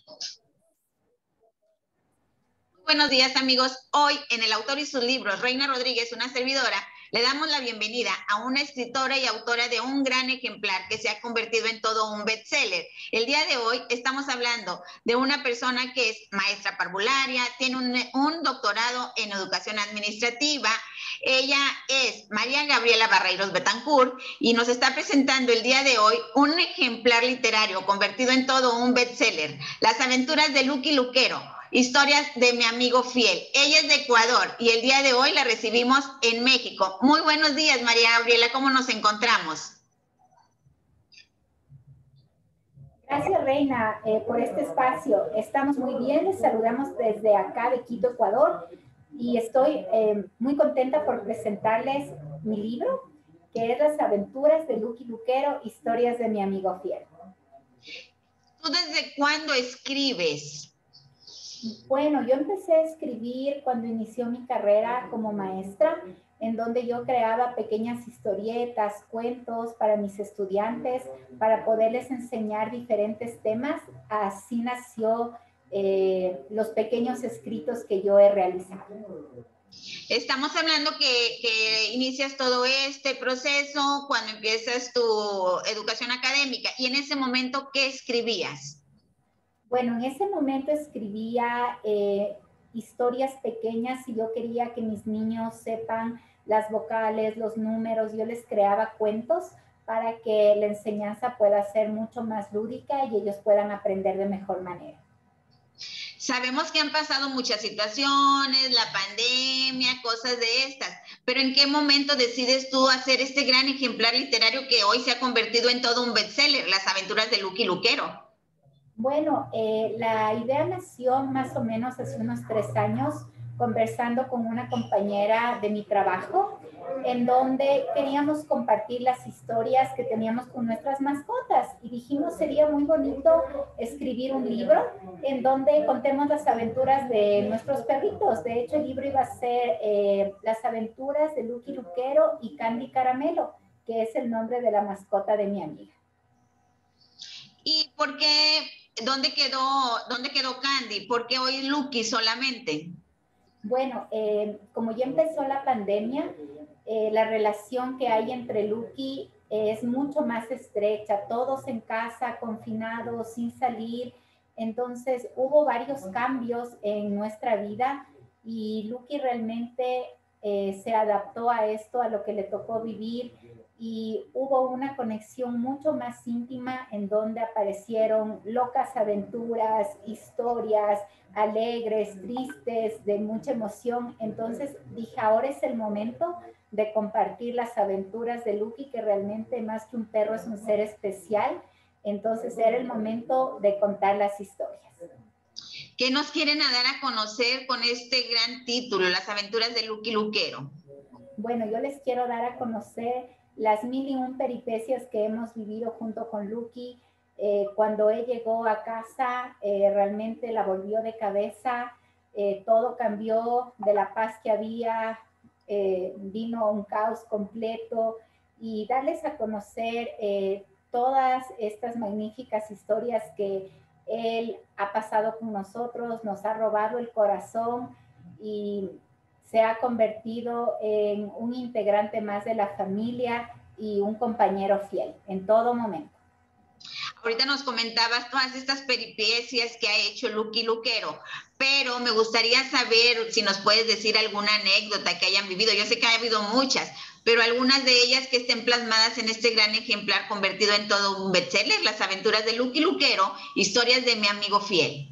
Buenos días, amigos. Hoy, en El Autor y sus libros, Reina Rodríguez, una servidora, le damos la bienvenida a una escritora y autora de un gran ejemplar que se ha convertido en todo un bestseller. El día de hoy estamos hablando de una persona que es maestra parvularia, tiene un doctorado en educación administrativa. Ella es María Gabriela Barreiros Betancourt y nos está presentando el día de hoy un ejemplar literario convertido en todo un bestseller, Las aventuras de Lucky Luquero, historias de mi amigo fiel. Ella es de Ecuador y el día de hoy la recibimos en México. Muy buenos días, María Gabriela, ¿cómo nos encontramos? Gracias, Reina, por este espacio. Estamos muy bien, les saludamos desde acá de Quito, Ecuador, y estoy muy contenta por presentarles mi libro, que es Las aventuras de Lucky Luquero, historias de mi amigo fiel. ¿Tú desde cuándo escribes? Bueno, yo empecé a escribir cuando inició mi carrera como maestra, en donde yo creaba pequeñas historietas, cuentos para mis estudiantes, para poderles enseñar diferentes temas. Así nació los pequeños escritos que yo he realizado. Estamos hablando que inicias todo este proceso cuando empiezas tu educación académica, y en ese momento, ¿qué escribías? Bueno, en ese momento escribía historias pequeñas y yo quería que mis niños sepan las vocales, los números. Yo les creaba cuentos para que la enseñanza pueda ser mucho más lúdica y ellos puedan aprender de mejor manera. Sabemos que han pasado muchas situaciones, la pandemia, cosas de estas, pero ¿en qué momento decides tú hacer este gran ejemplar literario que hoy se ha convertido en todo un bestseller, Las aventuras de Lucky Luquero? Bueno, la idea nació más o menos hace unos 3 años, conversando con una compañera de mi trabajo, en donde queríamos compartir las historias que teníamos con nuestras mascotas y dijimos sería muy bonito escribir un libro en donde contemos las aventuras de nuestros perritos. De hecho, el libro iba a ser Las aventuras de Lucky Luquero y Candy Caramelo, que es el nombre de la mascota de mi amiga. ¿Y por qué? ¿Dónde quedó Candy? ¿Por qué hoy Lucky solamente? Bueno, como ya empezó la pandemia, la relación que hay entre Lucky es mucho más estrecha, todos en casa, confinados, sin salir. Entonces hubo varios cambios en nuestra vida y Lucky realmente se adaptó a esto, a lo que le tocó vivir, y hubo una conexión mucho más íntima en donde aparecieron locas aventuras, historias alegres, tristes, de mucha emoción. Entonces dije, ahora es el momento de compartir las aventuras de Lucky, que realmente más que un perro es un ser especial. Entonces era el momento de contar las historias. ¿Qué nos quieren dar a conocer con este gran título, Las aventuras de Lucky Luquero? Bueno, yo les quiero dar a conocer las 1001 peripecias que hemos vivido junto con Lucky. Cuando él llegó a casa, realmente la volvió de cabeza, todo cambió, de la paz que había, vino un caos completo, y darles a conocer todas estas magníficas historias que él ha pasado con nosotros, nos ha robado el corazón y se ha convertido en un integrante más de la familia y un compañero fiel en todo momento. Ahorita nos comentabas todas estas peripecias que ha hecho Lucky Luquero, pero me gustaría saber si nos puedes decir alguna anécdota que hayan vivido. Yo sé que ha habido muchas, pero algunas de ellas que estén plasmadas en este gran ejemplar convertido en todo un bestseller, Las aventuras de Lucky Luquero, historias de mi amigo fiel.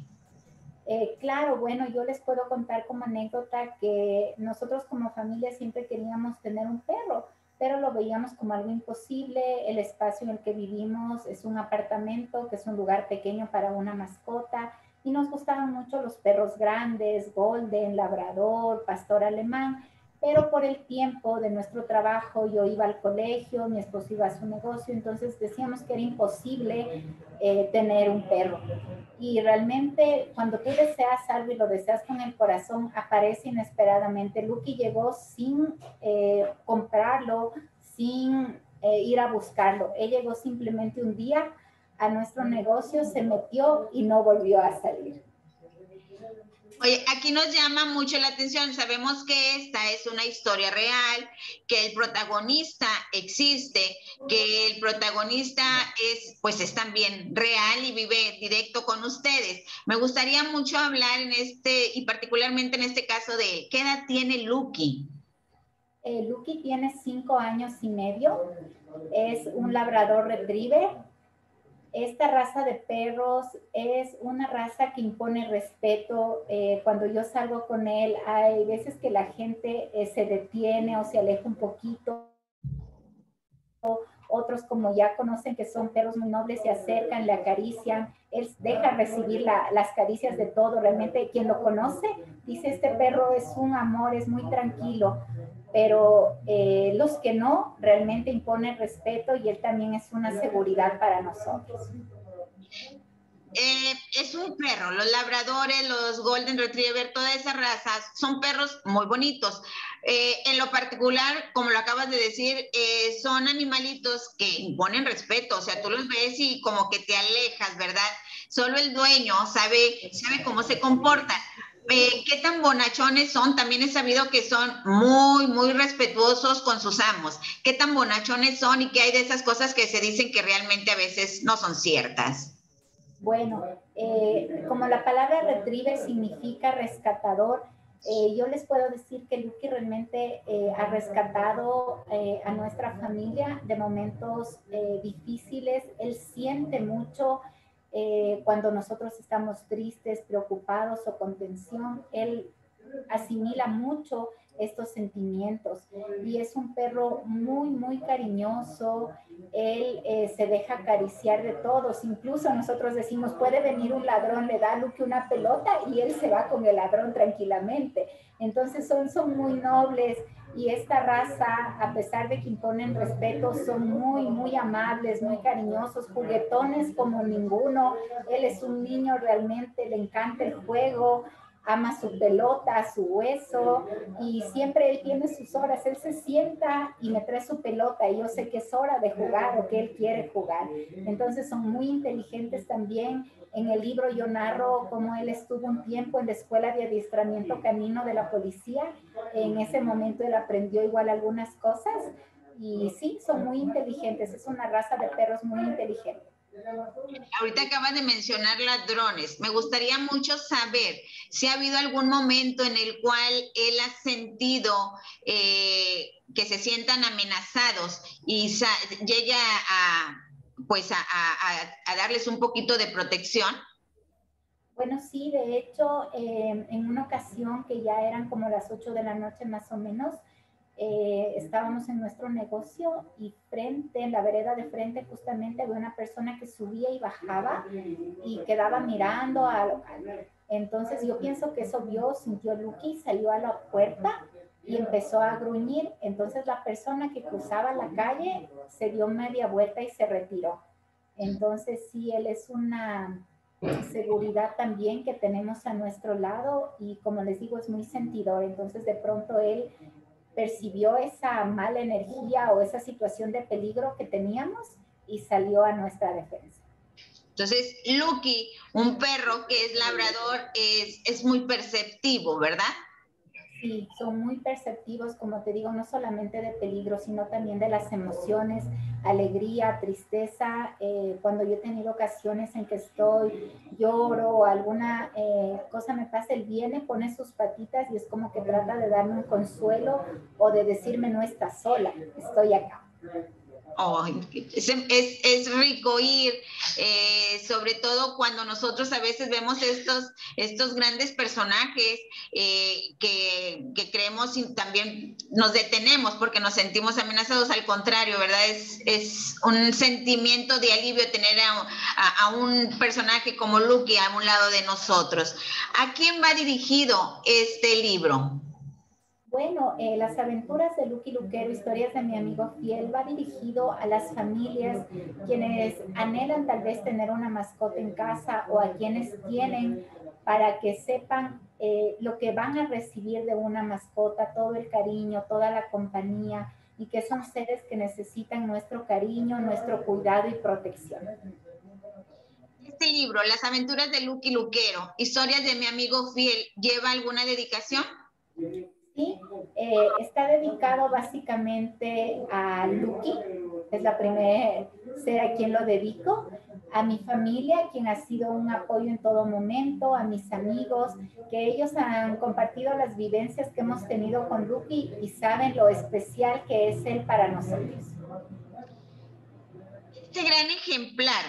Claro, bueno, yo les puedo contar como anécdota que nosotros como familia siempre queríamos tener un perro, pero lo veíamos como algo imposible. El espacio en el que vivimos es un apartamento, que es un lugar pequeño para una mascota, y nos gustaban mucho los perros grandes, golden, labrador, pastor alemán, pero por el tiempo de nuestro trabajo, yo iba al colegio, mi esposo iba a su negocio, entonces decíamos que era imposible tener un perro. Y realmente cuando tú deseas algo y lo deseas con el corazón, aparece inesperadamente. Lucky llegó sin comprarlo, sin ir a buscarlo. Él llegó simplemente un día a nuestro negocio, se metió y no volvió a salir. Oye, aquí nos llama mucho la atención, sabemos que esta es una historia real, que el protagonista existe, que el protagonista pues es también real y vive directo con ustedes. Me gustaría mucho hablar y particularmente en este caso de él. ¿Qué edad tiene Lucky? Lucky tiene 5 años y medio, es un labrador retriever. Esta raza de perros es una raza que impone respeto. Cuando yo salgo con él, hay veces que la gente se detiene o se aleja un poquito. Otros, como ya conocen que son perros muy nobles, se acercan, le acarician. Él deja recibir las caricias de todo. Realmente quien lo conoce dice, este perro es un amor, es muy tranquilo. Pero los que no, realmente imponen respeto y él también es una seguridad para nosotros. Es un perro, los labradores, los golden retriever, todas esas razas son perros muy bonitos. En lo particular, como lo acabas de decir, son animalitos que imponen respeto, o sea, tú los ves y como que te alejas, ¿verdad? Solo el dueño sabe cómo se comportan. ¿Qué tan bonachones son? También he sabido que son muy, muy respetuosos con sus amos. ¿Qué tan bonachones son y qué hay de esas cosas que se dicen que realmente a veces no son ciertas? Bueno, como la palabra retriever significa rescatador, yo les puedo decir que Lucky realmente ha rescatado a nuestra familia de momentos difíciles. Él siente mucho cuando nosotros estamos tristes, preocupados o con tensión. Él asimila mucho estos sentimientos y es un perro muy, muy cariñoso. Él se deja acariciar de todos. Incluso nosotros decimos, puede venir un ladrón, le da a Lucky una pelota y él se va con el ladrón tranquilamente. Entonces son muy nobles y esta raza, a pesar de que imponen respeto, son muy, muy amables, muy cariñosos, juguetones como ninguno. Él es un niño realmente, le encanta el juego, ama su pelota, su hueso, y siempre él tiene sus horas. Él se sienta y me trae su pelota y yo sé que es hora de jugar o que él quiere jugar. Entonces son muy inteligentes también. En el libro yo narro cómo él estuvo un tiempo en la escuela de adiestramiento canino de la policía. En ese momento él aprendió igual algunas cosas y sí, son muy inteligentes. Es una raza de perros muy inteligente. Ahorita acabas de mencionar ladrones. Me gustaría mucho saber si ha habido algún momento en el cual él ha sentido que se sientan amenazados y llega pues a darles un poquito de protección. Bueno, sí, de hecho, en una ocasión que ya eran como las 8 de la noche más o menos, estábamos en nuestro negocio y en la vereda de frente justamente había una persona que subía y bajaba y quedaba mirando al local. Entonces yo pienso que eso vio, sintió Lucky, salió a la puerta y empezó a gruñir. Entonces la persona que cruzaba la calle se dio media vuelta y se retiró. Entonces sí, él es una seguridad también que tenemos a nuestro lado y como les digo es muy sentidor. Entonces de pronto él percibió esa mala energía o esa situación de peligro que teníamos y salió a nuestra defensa. Entonces, Lucky, un perro que es labrador, es muy perceptivo, ¿verdad? Sí, son muy perceptivos, como te digo, no solamente de peligro, sino también de las emociones, alegría, tristeza. Cuando yo he tenido ocasiones en que lloro o alguna cosa me pasa, él viene, pone sus patitas y es como que trata de darme un consuelo o de decirme no estás sola, estoy acá. Oh, es rico ir, sobre todo cuando nosotros a veces vemos estos grandes personajes que creemos y también nos detenemos porque nos sentimos amenazados. Al contrario, ¿verdad? Es un sentimiento de alivio tener a un personaje como Lucky a un lado de nosotros. ¿A quién va dirigido este libro? Bueno, las aventuras de Lucky Luquero, historias de mi amigo fiel, va dirigido a las familias quienes anhelan tal vez tener una mascota en casa o a quienes tienen para que sepan lo que van a recibir de una mascota, todo el cariño, toda la compañía y que son seres que necesitan nuestro cariño, nuestro cuidado y protección. mi libro, Las aventuras de Lucky Luquero, historias de mi amigo fiel, ¿lleva alguna dedicación? Sí, está dedicado básicamente a Lucky, es la primera ser a quien lo dedico, a mi familia, quien ha sido un apoyo en todo momento, a mis amigos, que ellos han compartido las vivencias que hemos tenido con Lucky y saben lo especial que es él para nosotros. Este gran ejemplar,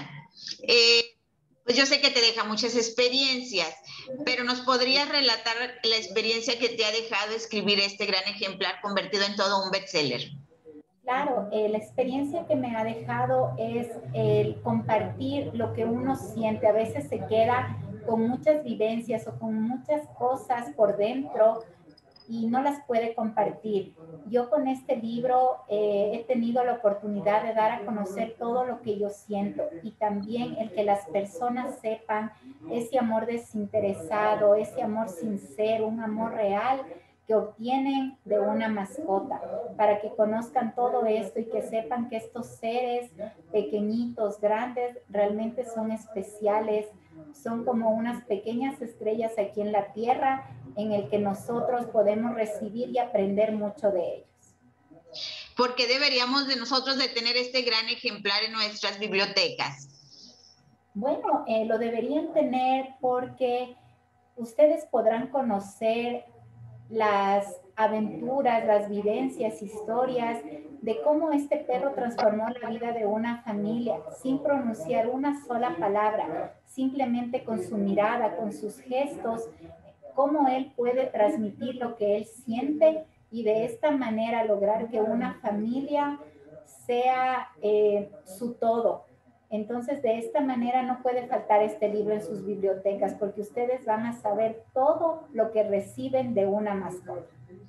pues yo sé que te deja muchas experiencias, pero ¿nos podrías relatar la experiencia que te ha dejado escribir este gran ejemplar convertido en todo un bestseller? Claro, la experiencia que me ha dejado es el compartir lo que uno siente. A veces se queda con muchas vivencias o con muchas cosas por dentro y no las puede compartir. Yo con este libro he tenido la oportunidad de dar a conocer todo lo que yo siento y también el que las personas sepan ese amor desinteresado, ese amor sincero, un amor real que obtienen de una mascota, para que conozcan todo esto y que sepan que estos seres pequeñitos, grandes, realmente son especiales, son como unas pequeñas estrellas aquí en la tierra en el que nosotros podemos recibir y aprender mucho de ellos. ¿Por qué deberíamos de nosotros de tener este gran ejemplar en nuestras bibliotecas? Bueno, lo deberían tener porque ustedes podrán conocer las aventuras, las vivencias, historias de cómo este perro transformó la vida de una familia sin pronunciar una sola palabra, simplemente con su mirada, con sus gestos, cómo él puede transmitir lo que él siente y de esta manera lograr que una familia sea su todo. Entonces, de esta manera no puede faltar este libro en sus bibliotecas porque ustedes van a saber todo lo que reciben de una mascota.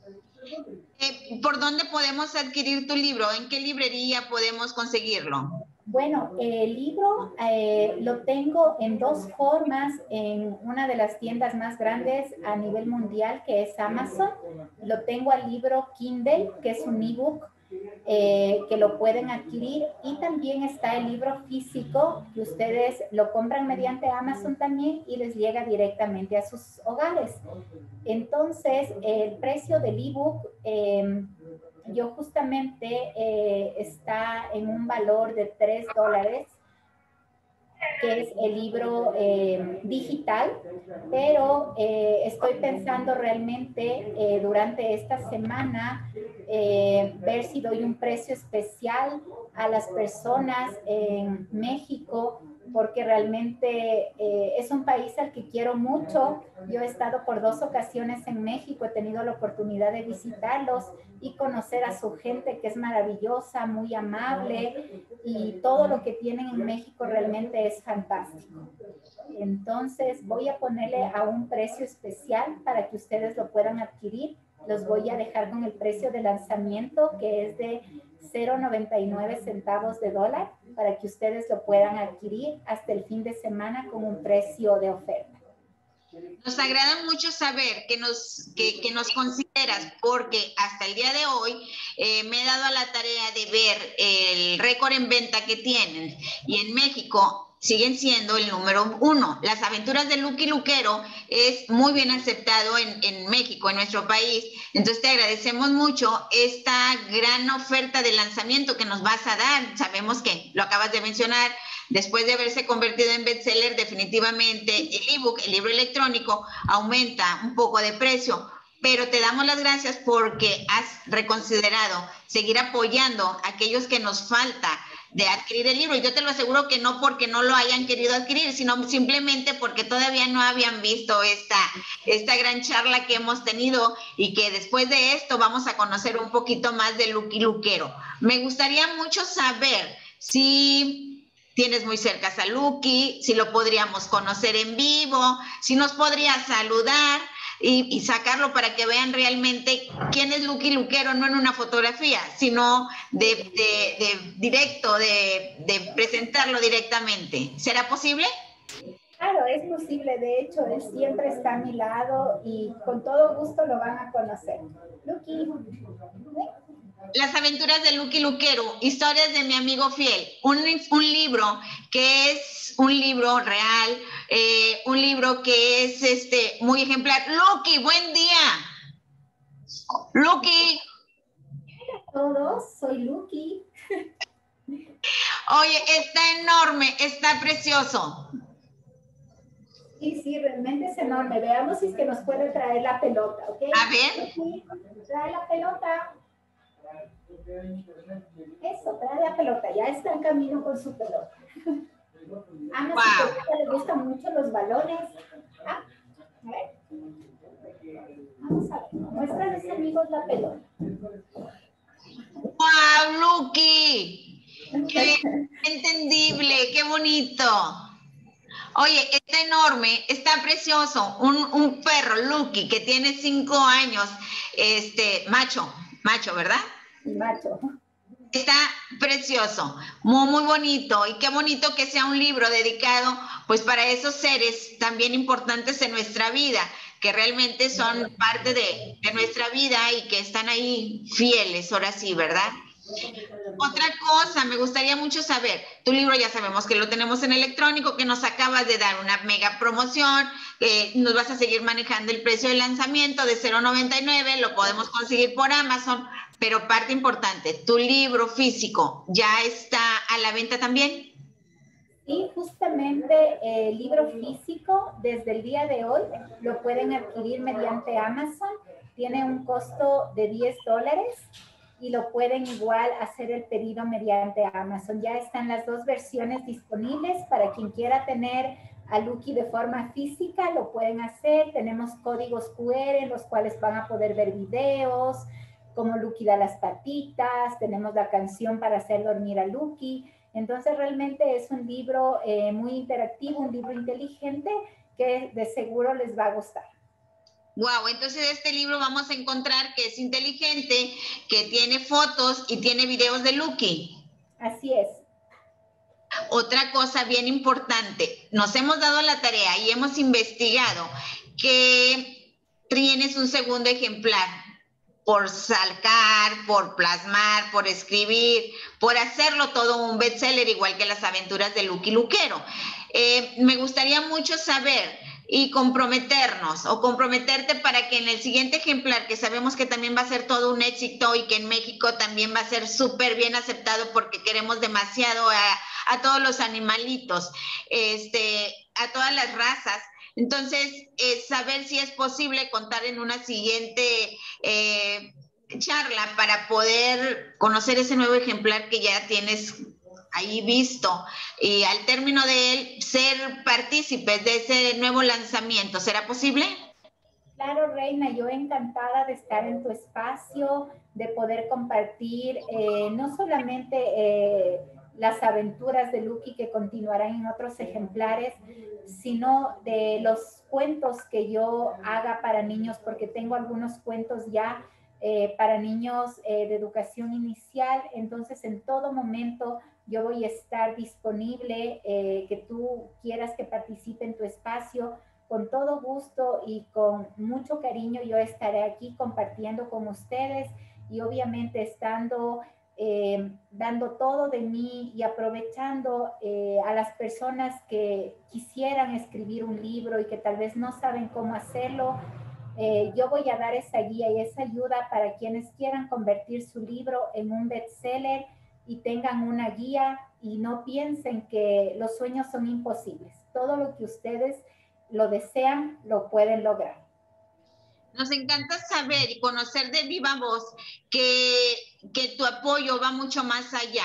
¿Por dónde podemos adquirir tu libro? ¿En qué librería podemos conseguirlo? Bueno, el libro lo tengo en dos formas, en una de las tiendas más grandes a nivel mundial, que es Amazon. Lo tengo al libro Kindle, que es un ebook, que lo pueden adquirir, y también está el libro físico, que ustedes lo compran mediante Amazon también y les llega directamente a sus hogares. Entonces, el precio del ebook yo justamente está en un valor de $3, que es el libro digital, pero estoy pensando realmente durante esta semana ver si doy un precio especial a las personas en México, porque realmente es un país al que quiero mucho. Yo he estado por 2 ocasiones en México, he tenido la oportunidad de visitarlos y conocer a su gente, que es maravillosa, muy amable, y todo lo que tienen en México realmente es fantástico. Entonces voy a ponerle a un precio especial para que ustedes lo puedan adquirir. Los voy a dejar con el precio de lanzamiento, que es de 0.99 centavos de dólar, para que ustedes lo puedan adquirir hasta el fin de semana con un precio de oferta. Nos agrada mucho saber que nos consideras, porque hasta el día de hoy me he dado a la tarea de ver el récord en venta que tienen, y en México siguen siendo el número 1. Las aventuras de Lucky Luquero es muy bien aceptado en México, en nuestro país. Entonces te agradecemos mucho esta gran oferta de lanzamiento que nos vas a dar. Sabemos que lo acabas de mencionar, después de haberse convertido en bestseller, definitivamente el ebook, el libro electrónico, aumenta un poco de precio, pero te damos las gracias porque has reconsiderado seguir apoyando a aquellos que nos falta de adquirir el libro. Y yo te lo aseguro que no porque no lo hayan querido adquirir, sino simplemente porque todavía no habían visto esta gran charla que hemos tenido, y que después de esto vamos a conocer un poquito más de Lucky Luquero. Me gustaría mucho saber si tienes muy cerca a Lucky, si lo podríamos conocer en vivo, si nos podrías saludar y sacarlo para que vean realmente quién es Lucky Luquero, no en una fotografía, sino de directo, de presentarlo directamente. ¿Será posible? Claro, es posible. De hecho, él siempre está a mi lado y con todo gusto lo van a conocer. Lucky, ¿sí? Las aventuras de Lucky Luquero, historias de mi amigo fiel, un libro que es un libro real, un libro que es muy ejemplar. Lucky, buen día. Lucky. Hola a todos, soy Lucky. Oye, está enorme, está precioso. Sí, sí, realmente es enorme. Veamos si es que nos puede traer la pelota, ¿ok? A ver. Lucky, trae la pelota. Eso, trae la pelota. Ya está en camino con su pelota. Ana, Wow. su pelota le gustan mucho los balones. Ah, a ver. Vamos a ver. Muestra a los amigos la pelota. ¡Wow, Lucky! ¡Qué entendible! ¡Qué bonito! Oye, está enorme, está precioso. Un perro, Lucky, que tiene 5 años, macho, ¿verdad? Macho. Está precioso, muy, muy bonito. Y qué bonito que sea un libro dedicado, pues, para esos seres también importantes en nuestra vida, que realmente son parte de nuestra vida y que están ahí fieles, ahora sí, ¿verdad? Otra cosa, me gustaría mucho saber, tu libro ya sabemos que lo tenemos en electrónico, que nos acabas de dar una mega promoción, nos vas a seguir manejando el precio de lanzamiento de 0.99, lo podemos conseguir por Amazon, pero parte importante, tu libro físico ya está a la venta también. Y justamente el libro físico, desde el día de hoy, lo pueden adquirir mediante Amazon. Tiene un costo de $10 y lo pueden igual hacer el pedido mediante Amazon. Ya están las dos versiones disponibles para quien quiera tener a Lucky de forma física, lo pueden hacer. Tenemos códigos QR en los cuales van a poder ver videos, como Lucky da las patitas, tenemos la canción para hacer dormir a Lucky. Entonces realmente es un libro muy interactivo, un libro inteligente que de seguro les va a gustar. Wow, entonces este libro vamos a encontrar que es inteligente, que tiene fotos y tiene videos de Lucky. Así es. Otra cosa bien importante, nos hemos dado la tarea y hemos investigado que tienes un segundo ejemplar por sacar, por plasmar, por escribir, por hacerlo todo un bestseller, igual que las aventuras de Lucky Luquero. Me gustaría mucho saber y comprometernos o comprometerte para que en el siguiente ejemplar, que sabemos que también va a ser todo un éxito y que en México también va a ser súper bien aceptado porque queremos demasiado a todos los animalitos, a todas las razas. Entonces, saber si es posible contar en una siguiente charla para poder conocer ese nuevo ejemplar que ya tienes ahí visto y al término de él ser partícipes de ese nuevo lanzamiento. ¿Será posible? Claro, Reina, yo encantada de estar en tu espacio, de poder compartir no solamente las aventuras de Lucky que continuarán en otros ejemplares, sino de los cuentos que yo haga para niños, porque tengo algunos cuentos ya para niños de educación inicial, entonces en todo momento yo voy a estar disponible, que tú quieras que participe en tu espacio, con todo gusto y con mucho cariño yo estaré aquí compartiendo con ustedes y obviamente estando dando todo de mí y aprovechando a las personas que quisieran escribir un libro y que tal vez no saben cómo hacerlo. Yo voy a dar esa guía y esa ayuda para quienes quieran convertir su libro en un bestseller y tengan una guía y no piensen que los sueños son imposibles. Todo lo que ustedes lo desean, lo pueden lograr. Nos encanta saber y conocer de viva voz que tu apoyo va mucho más allá.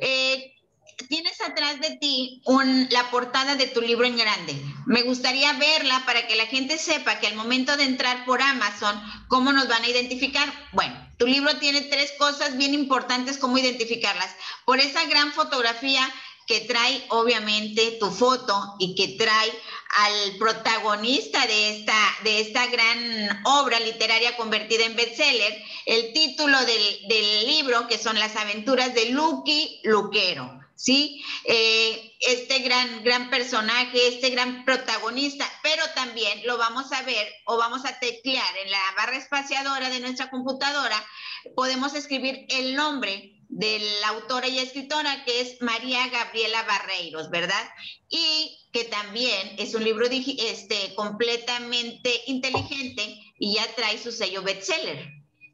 Tienes atrás de ti la portada de tu libro en grande. Me gustaría verla para que la gente sepa que al momento de entrar por Amazon, ¿cómo nos van a identificar? Bueno, tu libro tiene 3 cosas bien importantes, cómo identificarlas. Por esa gran fotografía que trae obviamente tu foto y que trae al protagonista de esta gran obra literaria convertida en bestseller, el título del libro, que son Las aventuras de Lucky Luquero. ¿Sí? este gran personaje, este gran protagonista, pero también lo vamos a ver o vamos a teclear en la barra espaciadora de nuestra computadora, podemos escribir el nombre de la autora y escritora, que es María Gabriela Barreiros, ¿verdad? Y que también es un libro completamente inteligente y ya trae su sello bestseller.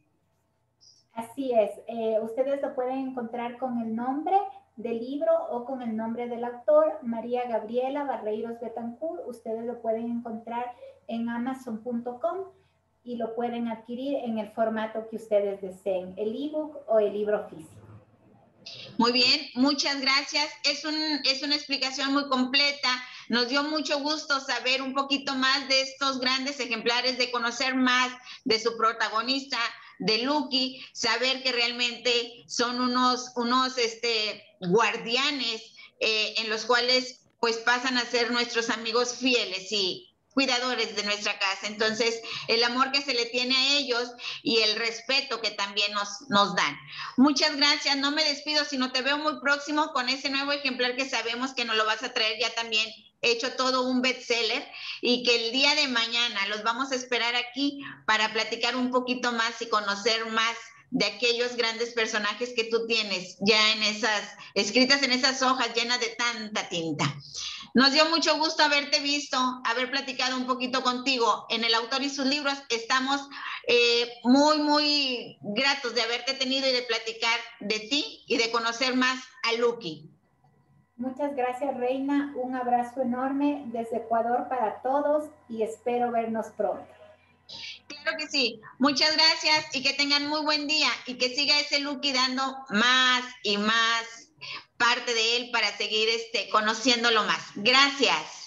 Así es, ustedes lo pueden encontrar con el nombre del libro o con el nombre del autor, María Gabriela Barreiros Betancourt. Ustedes lo pueden encontrar en amazon.com y lo pueden adquirir en el formato que ustedes deseen, el ebook o el libro físico. Muy bien, muchas gracias. Es una explicación muy completa. Nos dio mucho gusto saber un poquito más de estos grandes ejemplares, de conocer más de su protagonista, de Lucky, saber que realmente son unos guardianes en los cuales pues pasan a ser nuestros amigos fieles y cuidadores de nuestra casa. Entonces, el amor que se le tiene a ellos y el respeto que también nos dan. Muchas gracias, no me despido, sino te veo muy próximo con ese nuevo ejemplar que sabemos que nos lo vas a traer ya también hecho todo un bestseller, y que el día de mañana los vamos a esperar aquí para platicar un poquito más y conocer más de aquellos grandes personajes que tú tienes ya escritas en esas hojas llenas de tanta tinta. Nos dio mucho gusto haberte visto, haber platicado un poquito contigo en El Autor y sus Libros. Estamos muy, muy gratos de haberte tenido y de platicar de ti y de conocer más a Lucky. Muchas gracias, Reina. Un abrazo enorme desde Ecuador para todos y espero vernos pronto. Claro que sí. Muchas gracias y que tengan muy buen día y que siga ese Lucky dando más y más parte de él para seguir conociéndolo más. Gracias.